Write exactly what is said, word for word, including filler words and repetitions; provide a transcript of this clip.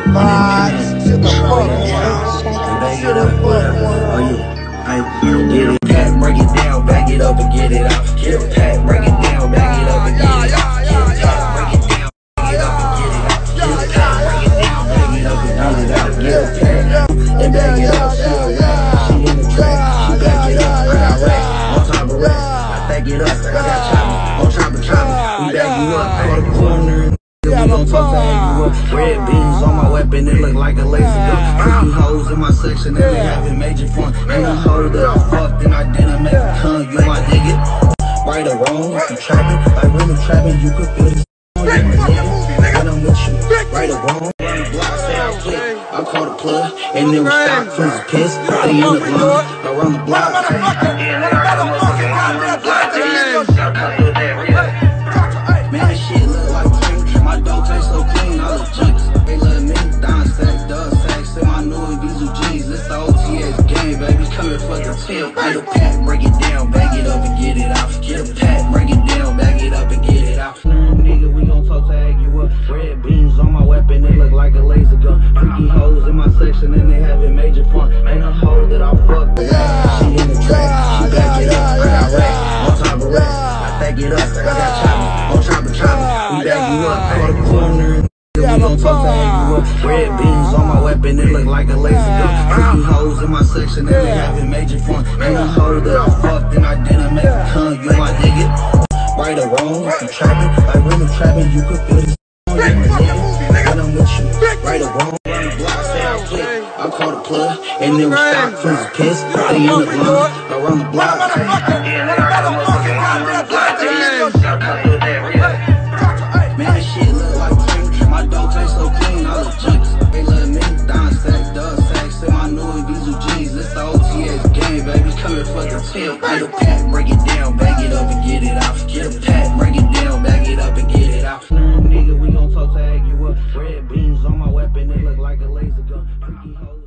Vibes to the fuck one. To the fuck one. Get it, pack, break it down, back it up and get it out. Get a pack, break it down, back it up and get it out. Get a pack, break it down, back it up and get it out. Get a pack, break it down, back it up and get it out. Get a pack, and back it up, she a rap. She in the track, she back it up. I got racks, on top of racks. I back it up, I got choppers, on top of choppers. We back you up, call the corner. We gon' talk to you up. Red beams on my weapon, it look like a laser gun. Freaky hoes in my section, and they having major fun. Ain't a hoe that I fucked and I didn't make a ton. You my nigga, right or wrong, if you trapping, like when I'm trapping, you could feel this on you, my nigga. When I'm with you, right or wrong, run the block, sound quick. I call the plug, and then we stop from the piss. They in the block, I run the block. Yeah, I got a motherfucking run the block. Man, this shit look like cream. My dough tastes so clean, I look junks. They love me, Don Stack, Dub Stacks, and my new OhGeesy-Bag. It's the O T S game, baby, coming for the team. Get a pack, break it down, bag it up and get it out. Get a pack, break it down, bag it up and get it out. Nigga, we gon' talk tag you up. Red beams on my weapon, it look like a laser gun. Freaky hoes in my section, and they having major fun. Ain't a hoe that I fucked. She in the track, she back it up. I got racks, on top of racks. I back it up, I got choppers, on top of choppers. We back you up, call the corner. We gon' talk to you up. Red beams on my weapon, it look like a laser gun. Freaky hoes in my section, and they having major fun. Ain't a hoe that I fucked and I didn't make a ton. You my nigga, right or wrong, if you trapping, like when I'm trapping, you could feel this on you, my nigga. When I'm with you, right or wrong, run the block, sound quick. I call the plug, and then we stop from the piss. They in the block, I run the block. Yeah, I got a motherfucking run the block. Man, this shit look like cream. My dough tastes so clean, I look junks. They love me, Don Stack, Dub Stacks, and my new OhGeesy-Bag. It's the O T S game, baby, coming for the team. Get a pack, break it down, bag it up and get it out. Get a pack, break it down, bag it up and get it out. Nigga, we gon' talk tag you up. Red beams on my weapon, they look like a laser gun. Freaky hoes.